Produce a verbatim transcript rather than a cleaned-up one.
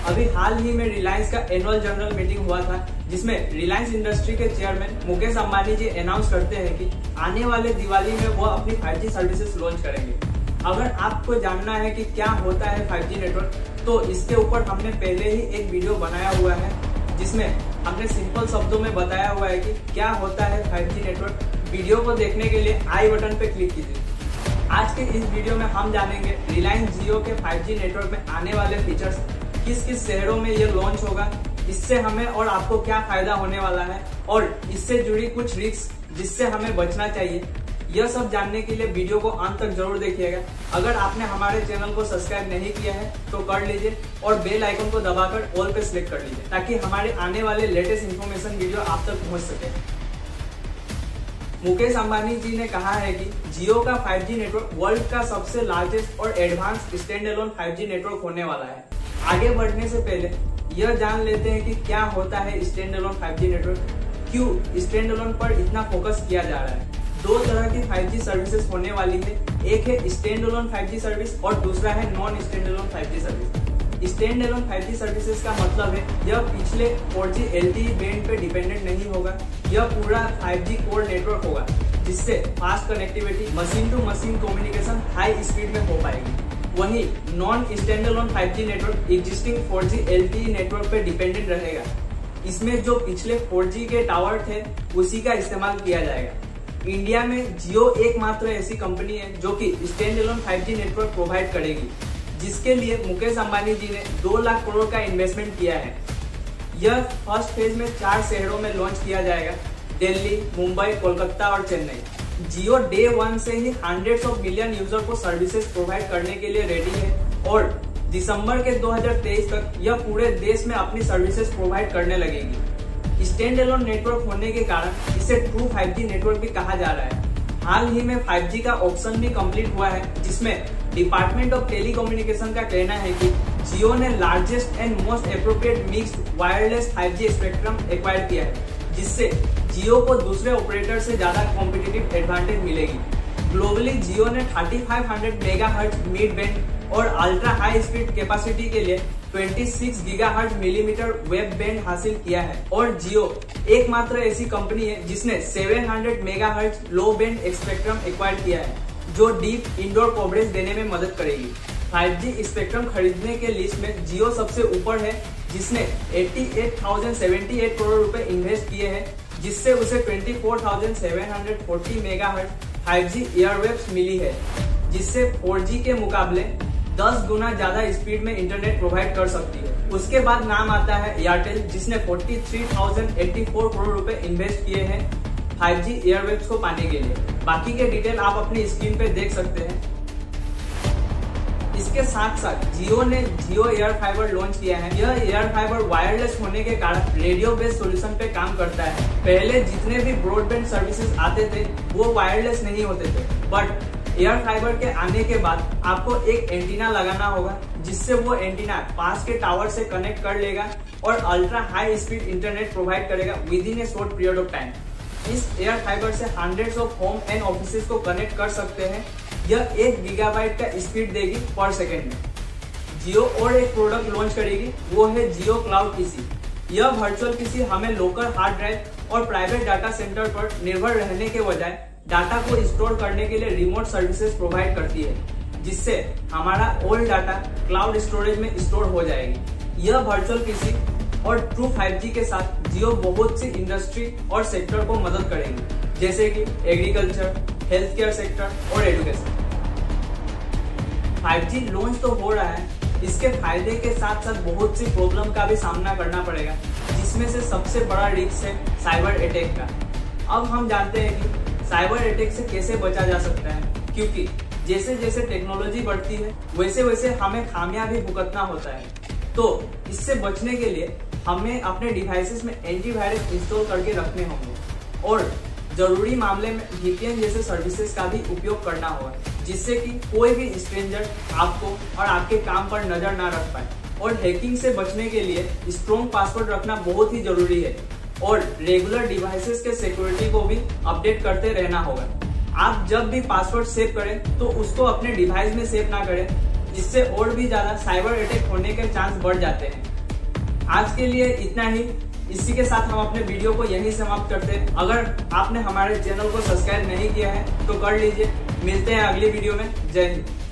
अभी हाल ही में रिलायंस का एनुअल जनरल मीटिंग हुआ था, जिसमें रिलायंस इंडस्ट्री के चेयरमैन मुकेश अंबानी जी अनाउंस करते हैं कि आने वाले दिवाली में वो अपनी फाइव जी सर्विसेज लॉन्च करेंगे। अगर आपको जानना है कि क्या होता है फाइव जी नेटवर्क, तो इसके ऊपर हमने पहले ही एक वीडियो बनाया हुआ है, जिसमें हमने सिंपल शब्दों में बताया हुआ है कि क्या होता है फाइव जी नेटवर्क। वीडियो को देखने के लिए आई बटन पे क्लिक कीजिए। आज के इस वीडियो में हम जानेंगे रिलायंस जियो के फाइव जी नेटवर्क में आने वाले फीचर्स, किस किस शहरों में ये लॉन्च होगा, इससे हमें और आपको क्या फायदा होने वाला है और इससे जुड़ी कुछ रिस्क जिससे हमें बचना चाहिए। यह सब जानने के लिए वीडियो को अंत तक जरूर देखिएगा। अगर आपने हमारे चैनल को सब्सक्राइब नहीं किया है तो कर लीजिए और बेल आइकन को दबाकर ऑल पे सिलेक्ट कर लीजिए, ताकि हमारे आने वाले लेटेस्ट इन्फॉर्मेशन वीडियो आप तक पहुंच सके। मुकेश अंबानी जी ने कहा है कि जियो का फाइव जी नेटवर्क वर्ल्ड का सबसे लार्जेस्ट और advance stand alone five G network होने वाला है। आगे बढ़ने से पहले यह जान लेते हैं कि क्या होता है stand alone five G network, क्यों स्टैंड अलोन पर इतना फोकस किया जा रहा है। दो तरह की फाइव जी सर्विसेज होने वाली है, एक है stand alone five G service और दूसरा है non stand alone five G service. Stand alone five G services का मतलब है यह पिछले four G L T E band पे डिपेंडेंट नहीं होगा, यह पूरा फाइव जी कोर नेटवर्क होगा, जिससे fast connectivity, machine to machine communication high speed में हो पाएगी। वहीं non stand alone five G network existing four G L T E network पे डिपेंडेंट रहेगा। इसमें जो पिछले फोर जी के टावर थे उसी का इस्तेमाल किया जाएगा। इंडिया में जियो एकमात्र ऐसी कंपनी है जो कि stand alone five G network provide करेगी, जिसके लिए मुकेश अंबानी जी ने दो लाख करोड़ का इन्वेस्टमेंट किया है। यह फर्स्ट फेज में चार शहरों में लॉन्च किया जाएगा, दिल्ली, मुंबई, कोलकाता और चेन्नई। जियो डे वन से ही हंड्रेड्स ऑफ मिलियन यूजर को सर्विसेज प्रोवाइड करने के लिए रेडी है और दिसंबर के दो हज़ार तेईस तक यह पूरे देश में अपनी सर्विसेज प्रोवाइड करने लगेगी। स्टैंड अलोन नेटवर्क होने के कारण इसे ट्रू फाइव जी नेटवर्क भी कहा जा रहा है। हाल ही में फाइव जी का ऑप्शन भी कंप्लीट हुआ है, जिसमें डिपार्टमेंट ऑफ टेलीकम्युनिकेशन का कहना है कि जियो ने largest and most appropriate mixed wireless five G spectrum acquire किया है, जिससे जियो को दूसरे ऑपरेटर से ज्यादा कॉम्पिटिटिव एडवांटेज मिलेगी। ग्लोबली जियो ने thirty five hundred megahertz mid band और अल्ट्रा हाई स्पीड कैपेसिटी के लिए छब्बीस गीगाहर्ट्ज मिलीमीटर वेब बैंड हासिल किया है और जियो एकमात्र ऐसी कंपनी है जिसने सात सौ megahertz low band spectrum acquire किया है, जो डीप इंडोर कवरेज देने में मदद करेगी। फाइव जी स्पेक्ट्रम खरीदने के लिस्ट में जियो सबसे ऊपर है, जिसने अठासी हज़ार अठहत्तर करोड़ रुपए इन्वेस्ट किए हैं, जिससे उसे चौबीस हज़ार सात सौ चालीस मेगाहर्ट्ज फाइव जी एयरवेव्स मिली है, जिससे फोर जी के मुकाबले दस गुना ज्यादा स्पीड में इंटरनेट प्रोवाइड कर सकती है। उसके बाद नाम आता है एयरटेल, जिसने तैंतालीस हज़ार चौरासी करोड़ रुपए इन्वेस्ट किए हैं फाइव जी एयरवेव्स को पाने के लिए। बाकी के डिटेल आप अपनी स्क्रीन पे देख सकते हैं। इसके साथ साथ जियो ने जियो एयर फाइबर लॉन्च किया है। यह एयर फाइबर वायरलेस होने के कारण रेडियो बेस्ड सॉल्यूशन पे काम करता है। पहले जितने भी ब्रॉडबैंड सर्विसेज आते थे वो वायरलेस नहीं होते थे, बट एयर फाइबर के आने के बाद आपको एक एंटीना लगाना होगा, जिससे वो एंटीना पास के टावर से कनेक्ट कर लेगा और ultra high speed internet provide करेगा within a short period of time. इस एयर फाइबर से hundreds of home and offices को कनेक्ट कर सकते हैं। यह एक गीगाबाइट का स्पीड देगी पर सेकेंड में। जियो और एक प्रोडक्ट लॉन्च करेगी, वो है जियो क्लाउड पीसी। यह वर्चुअल पीसी हमें लोकल हार्ड ड्राइव और प्राइवेट डाटा सेंटर पर निर्भर रहने के बजाय डाटा को स्टोर करने के लिए रिमोट सर्विसेज प्रोवाइड करती है, जिससे हमारा ओल्ड डाटा क्लाउड स्टोरेज में स्टोर हो जाएगी। यह वर्चुअल पीसी और ट्रू फाइव जी के साथ जियो बहुत सी इंडस्ट्री और सेक्टर को मदद करेगी, जैसे कि एग्रीकल्चर, हेल्थ केयर सेक्टर और एजुकेशन। फाइव जी लॉन्च तो हो रहा है, इसके फायदे के साथ साथ बहुत सी प्रॉब्लम का भी सामना करना पड़ेगा, जिसमें से सबसे बड़ा रिस्क है साइबर अटैक का। अब हम जानते हैं कि साइबर अटैक से कैसे बचा जा सकता है, क्योंकि जैसे जैसे टेक्नोलॉजी बढ़ती है वैसे वैसे हमें खामियां भी भुगतना होता है। तो इससे बचने के लिए हमें अपने डिवाइसेस में एंटीवायरस इंस्टॉल करके रखने होंगे और जरूरी मामले में वी पी एन जैसे सर्विसेज का भी उपयोग करना होगा, जिससे कि कोई भी स्ट्रेंजर आपको और आपके काम पर नजर ना रख पाए। और हैकिंग से बचने के लिए स्ट्रॉन्ग पासवर्ड रखना बहुत ही जरूरी है और रेगुलर डिवाइसेस के सिक्योरिटी को भी अपडेट करते रहना होगा। आप जब भी पासवर्ड सेव करें तो उसको अपने डिवाइस में सेव ना करें, जिससे और भी ज्यादा साइबर अटैक होने के चांस बढ़ जाते हैं। आज के लिए इतना ही। इसी के साथ हम अपने वीडियो को यहीं समाप्त करते हैं। अगर आपने हमारे चैनल को सब्सक्राइब नहीं किया है तो कर लीजिए। मिलते हैं अगली वीडियो में। जय हिंद।